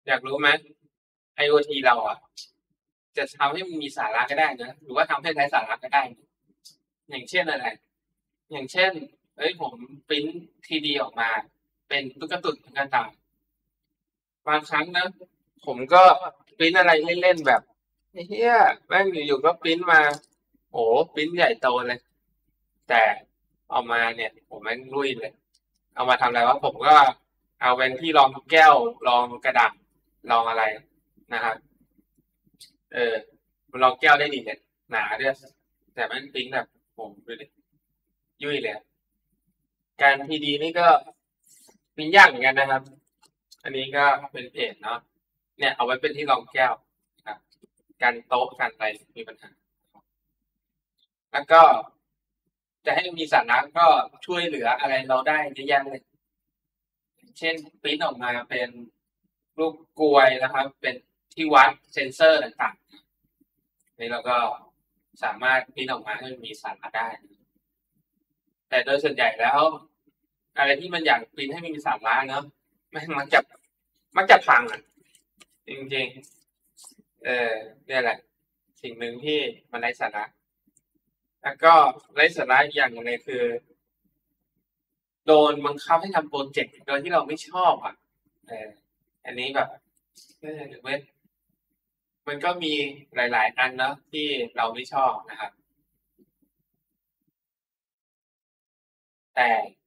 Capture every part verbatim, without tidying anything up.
อยากรู้ไหม IoT เราอ่ะจะทำให้มันมีสาระก็ได้นะหรือว่าทำให้ไร้สาระก็ได้นะอย่างเช่นอะไรอย่างเช่นเอ้ยผมปริ้นทีดีออกมาเป็นตุ๊กตุนตุ๊กตาบางครั้งนะผมก็ปริ้นอะไรเล่นๆแบบไอ้เหี้ยแม่งอยู่ๆก็ปริ้นมาโอ้ปริ้นใหญ่โตเลยแต่เอามาเนี่ยผมแม่งลุยเลยเอามาทำอะไรวะผมก็เอาเป็นที่รองแก้วรองกระดาษรองอะไรนะครับ เออมันรองแก้วได้ดีเนี่ยหนาด้วยแต่มันปิ๊งแบบผมดูดิยุ่ยเลยอะการพีดีนี่ก็ปิ๊งยากเหมือนกันนะครับอันนี้ก็เป็นเพจเนาะเนี่ยเอาไว้เป็นที่รองแก้วครับการโต๊ะการอะไรมีปัญหาแล้วก็จะให้มีสาระก็ช่วยเหลืออะไรเราได้เยอะแยะเลยเช่นปริ้นออกมาเป็นรูปกลวยนะครับเป็นที่วัดเซนเซอร์ต่างๆนี่เราก็สามารถปริ้นออกมาให้มันมีสาระได้ แต่โดยส่วนใหญ่แล้วอะไรที่มันอยากปริ้นให้มันมีสาระเนาะแม่งมักจะมักจะพังอ่ะจริงๆเออเนี่ยแหละสิ่งหนึ่งที่มันไร้สาระแล้วก็ไร้สาระอีกอย่างหนึ่งเลยคือโดนบังคับให้ทำโปรเจกต์โดยที่เราไม่ชอบอ่ะเอออันนี้แบบเออเว้ยมันก็มีหลายๆอันเนาะที่เราไม่ชอบนะครับแต่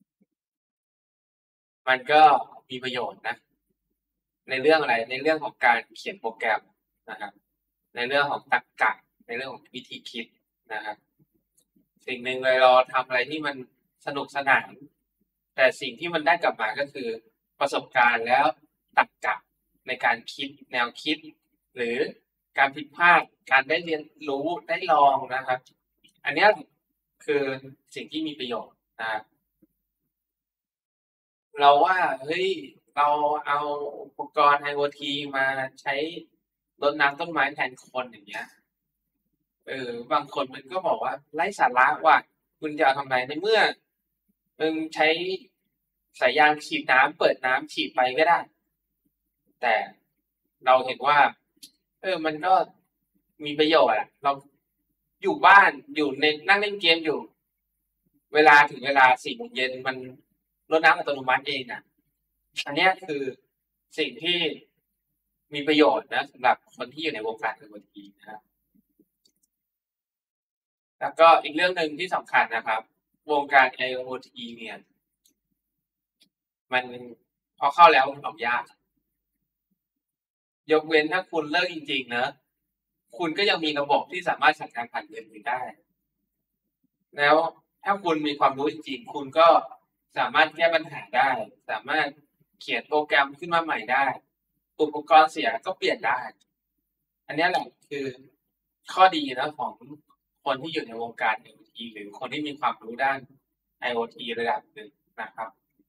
มันก็มีประโยชน์นะ ในเรื่องอะไรในเรื่องของการเขียนโปรแกรมนะครับในเรื่องของตรรกะในเรื่องของวิธีคิดนะครับสิ่งหนึ่งเลยเราทำอะไรที่มันสนุกสนานแต่สิ่งที่มันได้กลับมาก็คือประสบการณ์แล้วตรรกะในการคิดแนวคิดหรือการผิดพลาดการได้เรียนรู้ได้ลองนะครับอันนี้คือสิ่งที่มีประโยชน์นะครับ เราว่าเฮ้ยเราเอาอุปกรณ์ IoT มาใช้รดน้ำต้นไม้แทนคนอย่างเงี้ยเออบางคนมันก็บอกว่าไร้สาระว่ะคุณจะเอาทำไมในเมื่อมึงใช้สายยางฉีดน้ำเปิดน้ำฉีดไปก็ได้แต่เราเห็นว่าเออมันก็มีประโยชน์อะเราอยู่บ้านอยู่ในนั่งเล่นเกมอยู่เวลาถึงเวลาสี่โมงเย็นมันรดน้ำอัตโนมัติเองอะ อันเนี้ยคือสิ่งที่มีประโยชน์นะสำหรับคนที่อยู่ในวงการ IoT นะครับแล้วก็อีกเรื่องหนึ่งที่สำคัญนะครับวงการ IoT เนี่ยมันพอเข้าแล้วมันออกยากยกเว้นถ้าคุณเลิกจริงๆนะคุณก็ยังมีระบบที่สามารถสั่งการผ่านมือถือได้แล้วถ้าคุณมีความรู้จริงๆคุณก็สามารถแก้ปัญหาได้สามารถเขียนโปรแกรมขึ้นมาใหม่ได้อุปกรณ์เสียก็เปลี่ยนได้ อันนี้แหละคือข้อดีนะของคนที่อยู่ในวงการ IoT หรือคนที่มีความรู้ด้าน IoT ระดับหนึ่งนะครับ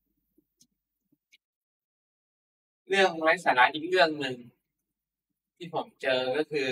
เรื่องไร้สาระอีกเรื่องหนึ่งที่ผมเจอก็คือ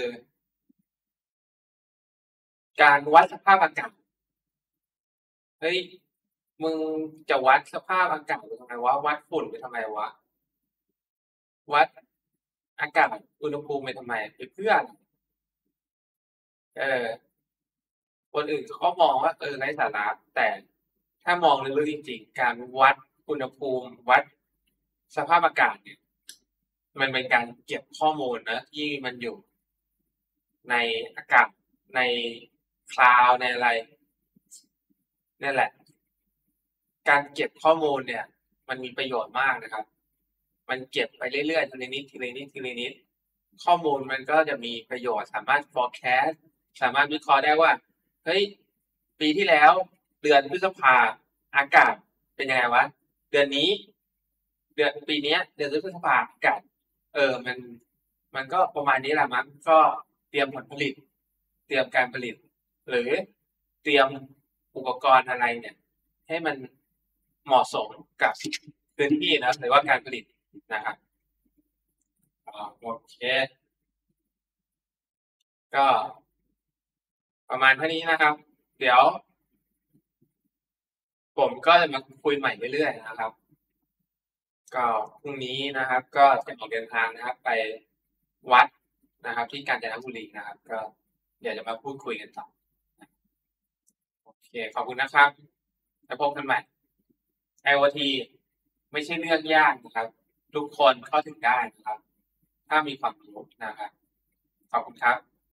การวัดสภาพอากาศเฮ้ยมึงจะวัดสภาพอากาศไปทำไมวะวัดฝุ่นไปทำไมวะวัดอากาศอุณหภูมิไปทำไมไปเพื่อเออคนอื่นเขาก็มองว่าเออไร้สาระแต่ถ้ามองลึกๆจริงๆการวัดอุณหภูมิวัดสภาพอากาศเนี่ย มันเป็นการเก็บข้อมูลนะที่มันอยู่ในอากาศในคลาวในอะไรนี่แหละการเก็บข้อมูลเนี่ยมันมีประโยชน์มากนะครับมันเก็บไปเรื่อยๆทีละนิดทีละนิดทีละนิดข้อมูลมันก็จะมีประโยชน์สามารถ forecast สามารถวิเคราะห์ได้ว่าเฮ้ยปีที่แล้วเดือนพฤษภาอากาศเป็นยังไงวะเดือนนี้เดือนปีนี้เดือนพฤษภาอากาศ เออมันมันก็ประมาณนี้แหละมั้งก็เตรียมผลผลิตเตรียมการผลิตหรือเตรียมอุปกรณ์อะไรเนี่ยให้มันเหมาะสมกับพื้นที่นะหรือว่าการผลิตนะครับอ่าโอเคก็ประมาณเท่านี้นะครับเดี๋ยวผมก็จะมาคุยใหม่เรื่อยๆนะครับก็พรุ่งนี้นะครับ ก็จะออกเดินทางนะครับ ไปวัดนะครับ ที่กาญจนบุรีนะครับ ก็เดี๋ยวจะมาพูดคุยกันต่อโอเค ขอบคุณนะครับแล้วพบกันใหม่ IoT ไม่ใช่เรื่องยากนะครับ ทุกคนเข้าถึงได้นะครับ ถ้ามีความรู้นะครับ ขอบคุณครับ